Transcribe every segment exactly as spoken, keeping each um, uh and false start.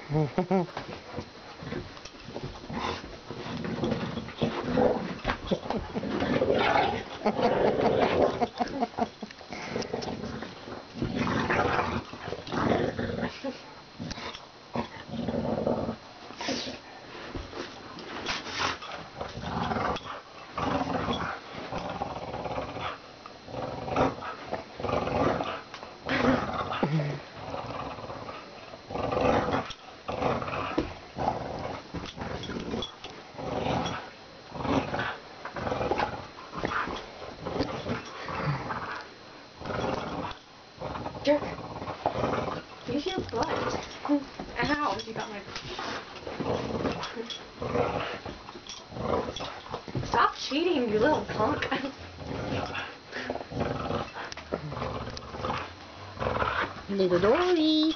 Jerk. You feel blood. Ow, you got my... Stop cheating, you little punk. Little Dory.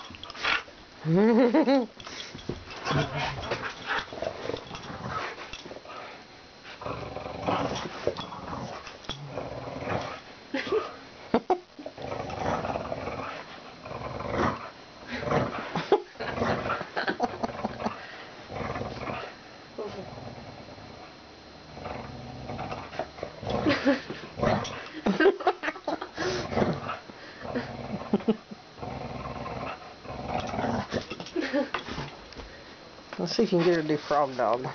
Let's see if you can get her to do frog dog.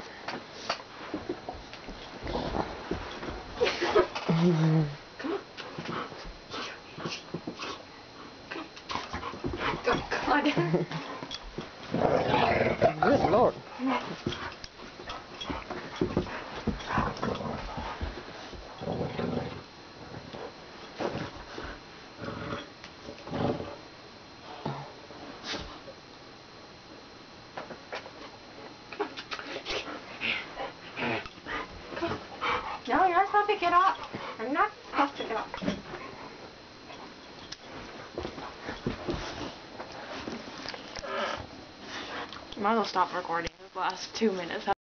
God. Good Lord. No, you're not supposed to pick it up. I'm not supposed to pick it up. Might as well stop recording the last two minutes.